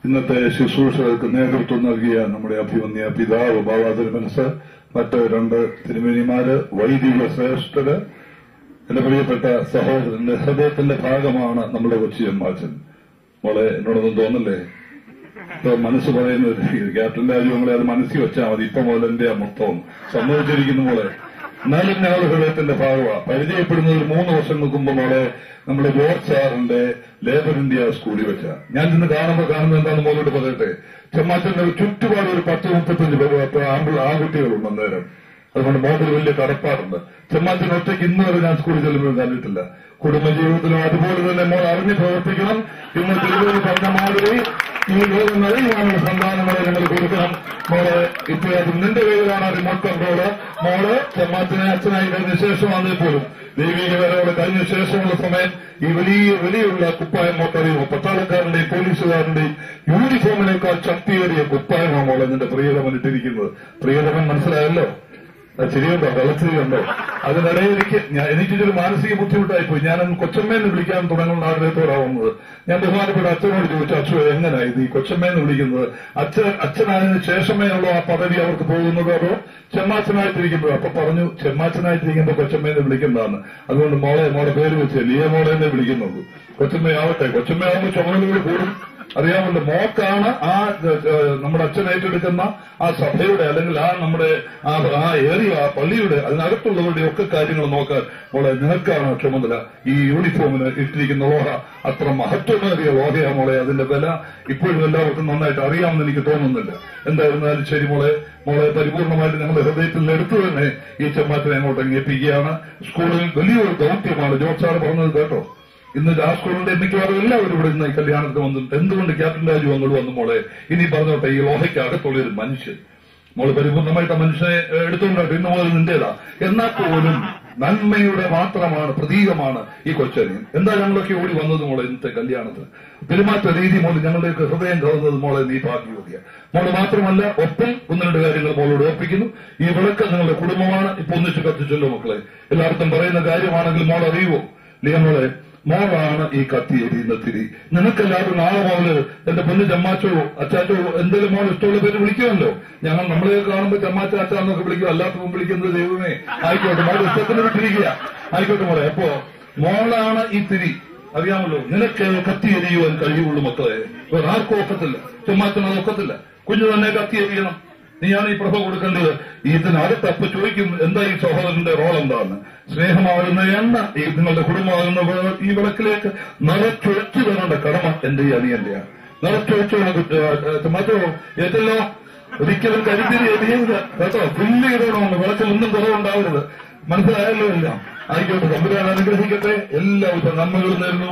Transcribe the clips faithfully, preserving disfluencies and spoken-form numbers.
ഇന്നത്തെ ശുശ്രൂഷകൾക്ക് നേതൃത്വം നൽകിയ നമ്മുടെ അഭിമന്യ പിതാവ് ബാബാതിരി മനസ്സ്, മറ്റ് രണ്ട് തിരുമേനിമാര്, വൈദിക ശ്രേഷ്ഠര്, എന്റെ പ്രിയപ്പെട്ട സഹോദരന്റെ ഹൃദയത്തിന്റെ ഭാഗമാണ് നമ്മുടെ കൊച്ചി അമ്മാച്ചൻ. മോളെ, എന്നോടൊന്നും തോന്നല്ലേ? ഇപ്പൊ മനസ്സ് പറയുന്ന ഒരു ക്യാപ്റ്റൻ രാജുവങ്ങളെ അത് മനസ്സിൽ വെച്ചാൽ മതി. ഇപ്പൊ മുതൽ എന്റെ മൊത്തം സമ്മതിച്ചിരിക്കുന്നു മോളെ. എന്നാലും ഞങ്ങളുടെ ഹൃദയത്തിന്റെ ഭാഗമാണ്. പരിചയപ്പെടുന്നത് ഒരു മൂന്ന് വർഷങ്ങൾക്ക് മുമ്പ് മോളെ നമ്മുടെ ജോർജ് സാറിന്റെ ലേബർ ഇന്ത്യ സ്കൂളിൽ വെച്ച ഞാൻ ഇന്ന് കാണുമ്പോൾ കാണുന്നത് എന്താണെന്ന് മോളോട് പറയട്ടെ. ചെമ്മാച്ചന്റെ ചുറ്റുപാട് ഒരു പത്ത് മുപ്പത്തഞ്ച് ആൺകുട്ടികളുണ്ട് അന്നേരം. അതുകൊണ്ട് മോളിൽ വലിയ കടപ്പാടുണ്ട്. ചെമ്മാച്ചൻ ഒറ്റയ്ക്ക് ഇന്ന് വരെ ഞാൻ സ്കൂളിൽ ചെല്ലുമ്പോൾ കണ്ടിട്ടില്ല. കുടുംബജീവിതത്തിലും അതുപോലെ തന്നെ മോൾ അറിഞ്ഞ് പ്രവർത്തിക്കണം. ഇന്ന് തിരുവനന്തപുരം പറഞ്ഞ മാതിരി ഈ ലോകങ്ങളിൽ ഞങ്ങളുടെ സന്താനങ്ങളെ നിങ്ങൾ കൊടുക്കണം. മോളെ ഇപ്പൊ അത് നിന്റെ കയ്യിലാണ് റിമോട്ട് കൺട്രോള്. മോള് ചെമ്മാച്ചനെ അച്ഛനായി കഴിഞ്ഞ ശേഷമാണെങ്കിൽ പോലും ദൈവിക വരവിടെ കഴിഞ്ഞ ശേഷമുള്ള സമയം ഈ വലിയ വലിയുള്ള കുപ്പായം മോട്ടറിയോ പട്ടാളക്കാരന്റെയും പോലീസുകാരന്റെയും യൂണിഫോമിനേക്കാൾ ശക്തിയേറിയ കുപ്പായമാണ് മോളെ നിന്റെ പ്രിയതമൻ ഇട്ടിരിക്കുന്നത്. പ്രിയതമൻ മനസ്സിലായല്ലോ? ശരിയുണ്ടോ? വെള്ളച്ചിരിയുണ്ടോ? അതിനിടയിൽ എനിക്ക് എനിക്കിതൊരു മാനസിക ബുദ്ധിമുട്ടായിപ്പോയി. ഞാൻ കൊച്ചമ്മേന്ന് വിളിക്കാൻ തുടങ്ങുന്ന ആഗ്രഹത്തോടാവുന്നത്. ഞാൻ ബഹുമാനപ്പെട്ട അച്ഛനോട് ചോദിച്ചു, അച്ഛൻ എങ്ങനെയായത് ഈ കൊച്ചമ്മേന്ന് വിളിക്കുന്നത്? അച്ഛൻ അച്ഛനായതിനു ശേഷമേ ഉള്ളൂ ആ പദവി അവർക്ക് പോകുന്നത്, അതോ ചെമ്മാച്ചനായിട്ടിരിക്കുമ്പോൾ? അപ്പൊ പറഞ്ഞു, ചെമ്മാച്ചനായിട്ടിരിക്കുമ്പോൾ കൊച്ചമ്മേന്ന് വിളിക്കുന്നതാണ്. അതുകൊണ്ട് മോളെ മോളെ പേര് വെച്ച് ലിയ മോളെ തന്നെ വിളിക്കുന്നുള്ളൂ. കൊച്ചമ്മയാവട്ടെ. കൊച്ചമ്മയാവുമ്പോൾ ചുമതലകൾ കൂടും. അറിയാമല്ലോ, മോക്കാണ് ആ നമ്മുടെ അച്ഛൻ ഏറ്റെടുക്കുന്ന ആ സഭയുടെ അല്ലെങ്കിൽ ആ നമ്മുടെ ആ ഏരിയ ആ പള്ളിയുടെ അതിനകത്തുള്ളവരുടെ ഒക്കെ കാര്യങ്ങൾ നോക്കാൻ മോളെ നിനക്കാണ് ചുമതല. ഈ യൂണിഫോമിന് ഇട്ടിരിക്കുന്ന ലോഹ അത്ര മഹത്വമേറിയ ലോഹയാ മോളെ. അതിന്റെ വില ഇപ്പോഴും എല്ലാവർക്കും നന്നായിട്ട് അറിയാമെന്ന് എനിക്ക് തോന്നുന്നില്ല. എന്തായിരുന്നാലും ശരി മോളെ, മോളെ പരിപൂർണമായിട്ട് ഞങ്ങളുടെ ഹൃദയത്തിൽ എടുത്തു തന്നെ ഈ ചെമ്മാറ്റിനെ അങ്ങോട്ട് അംഗീകരിക്കുകയാണ്. സ്കൂളിൽ വലിയൊരു ദൗത്യമാണ്. ജോർജ് സാറ് പറഞ്ഞത് കേട്ടോ. ഇന്ന് ആ സ്കൂളിന്റെ മിക്കവാറും എല്ലാവരും ഇവിടെ ഇന്ന് ഈ കല്യാണത്തിന് വന്നിട്ട് എന്തുകൊണ്ട് ക്യാപ്റ്റൻ രാജു അങ്ങോട്ട് വന്നു മോളെ? ഇനി പറഞ്ഞോട്ടെ, ഈ ലോഹയ്ക്ക് അകത്തുള്ള ഒരു മനുഷ്യൻ മോള് പരിപൂർണമായിട്ട് ആ മനുഷ്യനെ എടുത്തുകൊണ്ടായിട്ട് ഇന്ന് മുതൽ നിന്റേതാ. എന്നാൽ പോലും നന്മയുടെ മാത്രമാണ്, പ്രതീകമാണ് ഈ കൊച്ചനിയൻ. എന്താ ഞങ്ങളൊക്കെ ഓടി വന്നത് മോളെ ഇന്നത്തെ കല്യാണത്തിന്? പെരുമാറ്റ രീതി മോള് ഞങ്ങളുടെയൊക്കെ ഹൃദയം കവർന്നത് മോളെ നീ ഭാഗ്യവതിയ. മോള് മാത്രമല്ല, ഒപ്പം ഒന്ന് രണ്ട് കാര്യങ്ങൾ മോളോട് ഓർപ്പിക്കുന്നു. ഈ വിളക്ക് നിങ്ങളുടെ കുടുംബമാണ്. ഇപ്പൊ ഒന്നിച്ച് കത്തിച്ചല്ലോ മക്കളെ. എല്ലാവർക്കും പറയുന്ന കാര്യമാണെങ്കിൽ മോൾ അറിയുവോ? ലിയ മോളെ, മോളാണ് ഈ കത്തി എരിയുന്ന തിരി. നിനക്കെല്ലാവരും നാളെ മോള് എന്റെ പൊന്ന് ചമ്മാച്ചോ അച്ചാച്ചോ എന്തെങ്കിലും മോൾ ഇഷ്ടമുള്ള പേര് വിളിക്കുമല്ലോ. ഞങ്ങൾ നമ്മളെ കാണുമ്പോൾ ചമ്മാച്ച അച്ചാന്നൊക്കെ വിളിക്കും. അല്ലാത്തപ്പോൾ വിളിക്കുന്നത് ദൈവമേ ആയിക്കോട്ടെ, മോൾ ഇഷ്ടത്തിന് വിട്ടിരിക്കുക. ആയിക്കോട്ടെ മോളെ. അപ്പോ മോളാണ് ഈ തിരി, അറിയാമല്ലോ. നിനക്ക് കത്തി എരിയുവാൻ കഴിയുള്ളൂ മക്കളെ. വേറെ ആർക്കും ഒക്കത്തില്ല. ചമ്മാച്ചനത് ഒക്കത്തില്ല. കുഞ്ഞു തന്നെ കത്തി എരിയണം. നീയാണ് ഈ പ്രഭ കൊടുക്കേണ്ടത്. ഇതിനടുത്ത് അപ്പൊ ചോദിക്കും, എന്താ ഈ സഹോദരന്റെ റോൾ എന്താണ്? സ്നേഹമാകുന്ന എണ്ണ ഈ നിങ്ങളുടെ കുടുംബമാകുന്ന ഈ വിളക്കിലേക്ക് നിറച്ചൊഴിച്ചു തരേണ്ട കടമ എന്റെ ഈ അനിയന്റെയാണ്. നിറച്ചൊഴിച്ചു മറ്റോ ഏറ്റല്ലോ ഒരിക്കലും കരുതിരി എരിയരുത് കേട്ടോ. പുല്ല് ഇടണമെന്ന് വിളക്കിൽ ഒന്നും കുറവുണ്ടാവരുത്. മനസ്സിലായല്ലോ എല്ലാം. ആയിക്കോട്ടെ, തമ്പുരാൻ അനുഗ്രഹിക്കട്ടെ. എല്ലാവരും നന്മകളും നേരുന്നു.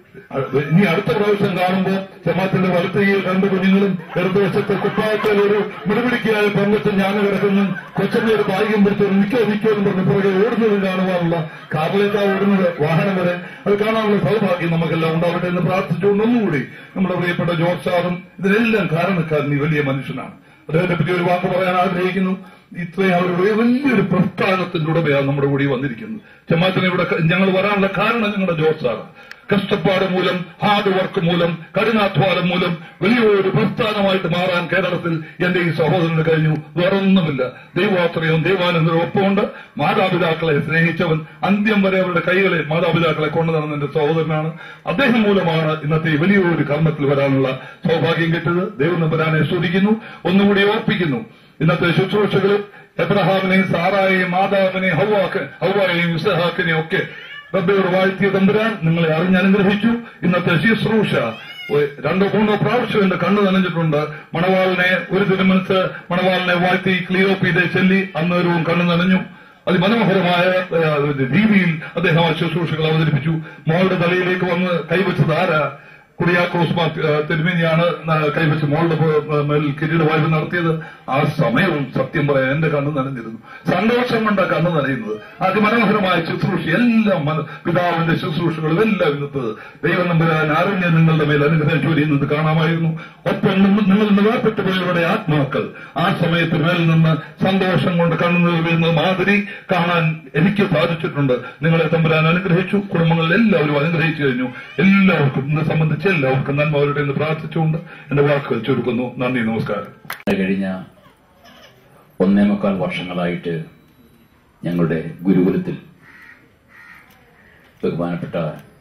ഇനി അടുത്ത പ്രാവശ്യം കാണുമ്പോൾ ചെമ്മാത്തിന്റെ വലത്തയിൽ രണ്ട് കുഞ്ഞുങ്ങളും ഇടതുവശത്ത് കുപ്പായത്തിൽ ഒരു മിടുപിടിക്കായ പങ്കത്ത് ഞാൻ കിടക്കുന്നു. കൊച്ചന്റെ ഒരു കായികം പിടിച്ച് നിൽക്കോ നിൽക്കോ എന്ന് പറഞ്ഞ് പുറകെ ഓടുന്നത് കാണുവാനുള്ള, കാറിലേക്കാ ഓടുന്നത് വാഹനം വരെ, അത് കാണാനുള്ള സൗഭാഗ്യം നമുക്കെല്ലാം ഉണ്ടാവട്ടെ എന്ന് പ്രാർത്ഥിച്ചുകൊണ്ട് ഒന്നുകൂടി നമ്മുടെ പ്രിയപ്പെട്ട ജോർജ് സാറും ഇതിനെല്ലാം കാരണക്കാരൻ ഈ വലിയ മനുഷ്യനാണ്. അദ്ദേഹത്തെ പറ്റി ഒരു വാക്ക് പറയാൻ ആഗ്രഹിക്കുന്നു. ഇത്രയും അവരുടെ വലിയൊരു പ്രസ്ഥാനത്തിന്റെ ഉടമയാണ് നമ്മുടെ കൂടി വന്നിരിക്കുന്നത്. ചെമ്മാറ്റിനെ ഇവിടെ ഞങ്ങൾ വരാനുള്ള കാരണം ഞങ്ങളുടെ ജോർജ് സാറാണ്. കഷ്ടപ്പാട് മൂലം, ഹാർഡ് വർക്ക് മൂലം, കഠിനാധ്വാനം മൂലം വലിയൊരു പ്രസ്ഥാനമായിട്ട് മാറാൻ കേരളത്തിൽ എന്റെ ഈ സഹോദരന് കഴിഞ്ഞു. വേറൊന്നുമില്ല. ദൈവാശ്രയവും ദൈവാനന്ദവും ഒപ്പമുണ്ട്. മാതാപിതാക്കളെ സ്നേഹിച്ചവൻ അന്ത്യം വരെ അവരുടെ കൈകളെ മാതാപിതാക്കളെ കൊണ്ടു നടന്ന എന്റെ സഹോദരനാണ്. അദ്ദേഹം മൂലമാണ് ഇന്നത്തെ വലിയൊരു കർമ്മത്തിൽ വരാനുള്ള സൗഭാഗ്യം കിട്ടിയത്. ദൈവം നമ്പരാനെ സ്തുതിക്കുന്നു. ഒന്നുകൂടി ഓർപ്പിക്കുന്നു, ഇന്നത്തെ ശുശ്രൂഷകളിൽ എബ്രഹാമിനെയും സാറായെയും മാതാവിനെയും ഹവ്വാക്ക് ഹവ്വായെയും ഇസഹാക്കിനെയും ഒക്കെ റബ്ബയോട് വാഴ്ത്തിയ തമ്പുരാൻ നിങ്ങളെ അറിഞ്ഞനുഗ്രഹിച്ചു. ഇന്നത്തെ ശുശ്രൂഷ രണ്ടോ മൂന്നോ പ്രാവശ്യം എന്റെ കണ്ണു നനഞ്ഞിട്ടുണ്ട്. മണവാളിനെ ഒരു തിരുമനസ് മണവാളിനെ വാഴ്ത്തി ക്ലിയോപ്പീതെ ചൊല്ലി അന്നേരവും കണ്ണു നനഞ്ഞു. അതിമനോഹരമായ രീതിയിൽ അദ്ദേഹം ആ ശുശ്രൂഷകൾ അവതരിപ്പിച്ചു. മോളുടെ തലയിലേക്ക് വന്ന് കൈവച്ചത് ആരാ? കുടിയാക്കോസ് തിരുമേനിയാണ് കൈവച്ച് മോളുടെ മേൽ കിരീടവായ്പ നടത്തിയത്. ആ സമയവും സത്യം പറയാൻ എന്റെ കണ്ണ് നനഞ്ഞിരുന്നു. സന്തോഷം കൊണ്ടാ കണ്ണ് നനയുന്നത്. അതിമനോഹരമായ ശുശ്രൂഷ എല്ലാം പിതാവിന്റെ ശുശ്രൂഷകളും എല്ലാം ഇന്നത്തെ ദൈവം നമ്പരാൻ ആരണ്യ നിങ്ങളുടെ മേൽ അനുഗ്രഹം ചൊരിയുന്നത് കാണാമായിരുന്നു. ഒപ്പം നിങ്ങൾ നിലപ്പെട്ടവരുടെ ആത്മാക്കൾ ആ സമയത്ത് മേൽ നിന്ന് സന്തോഷം കൊണ്ട് കണ്ണു വീഴുന്ന മാതിരി കാണാൻ എനിക്ക് സാധിച്ചിട്ടുണ്ട്. നിങ്ങളെ തമ്പുരാൻ അനുഗ്രഹിച്ചു. കുടുംബങ്ങളിൽ എല്ലാവരും അനുഗ്രഹിച്ചു കഴിഞ്ഞു. എല്ലാവർക്കും ഇന്ന് സംബന്ധിച്ച് ആശംസിച്ച് എല്ലാവർക്കും നന്മ അവരുടെ എന്ന് പ്രാർത്ഥിച്ചുകൊണ്ട് എന്റെ വാക്കുകൾ ചുരുക്കുന്നു. നന്ദി, നമസ്കാരം. കഴിഞ്ഞ ഒന്നേ മുക്കാൽ വർഷങ്ങളായിട്ട് ഞങ്ങളുടെ ഗുരുകുലത്തിൽ ബഹുമാനപ്പെട്ട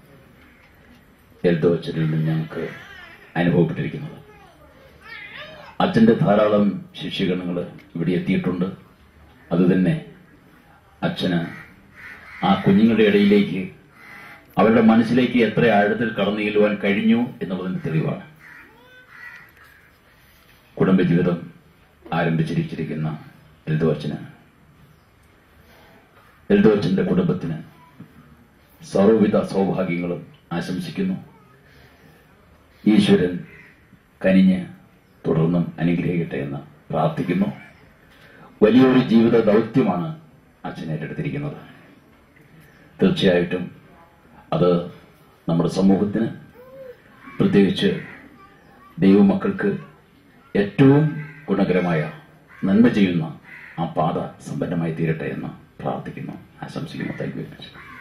എൽദോ അച്ഛനിൽ നിന്ന് ഞങ്ങൾക്ക് അനുഭവപ്പെട്ടിരിക്കുന്നത്. അച്ഛന്റെ ധാരാളം ശിഷ്യഗണങ്ങൾ ഇവിടെ എത്തിയിട്ടുണ്ട്. അതുതന്നെ അച്ഛന് ആ കുഞ്ഞുങ്ങളുടെ ഇടയിലേക്ക്, അവരുടെ മനസ്സിലേക്ക് എത്ര ആഴത്തിൽ കടന്നു ചെല്ലുവാൻ കഴിഞ്ഞു എന്നുള്ളതിന്റെ തെളിവാണ്. കുടുംബജീവിതം ആരംഭിച്ചിരിച്ചിരിക്കുന്ന എൽദോ അച്ഛന്, എൽദോ അച്ഛന്റെ കുടുംബത്തിന് സർവ്വവിധ സൗഭാഗ്യങ്ങളും ആശംസിക്കുന്നു. ഈശ്വരൻ കനിഞ്ഞ് തുടർന്നും അനുഗ്രഹിക്കട്ടെ എന്ന് പ്രാർത്ഥിക്കുന്നു. വലിയൊരു ജീവിത ദൗത്യമാണ് അച്ഛൻ ഏറ്റെടുത്തിരിക്കുന്നത്. തീർച്ചയായിട്ടും അത് നമ്മുടെ സമൂഹത്തിന്, പ്രത്യേകിച്ച് ദൈവമക്കൾക്ക് ഏറ്റവും ഗുണകരമായ നന്മ ചെയ്യുന്ന ആ പാത സമ്പന്നമായി തീരട്ടെ എന്ന് പ്രാർത്ഥിക്കുന്നു, ആശംസിക്കുന്നു. Thank you very much.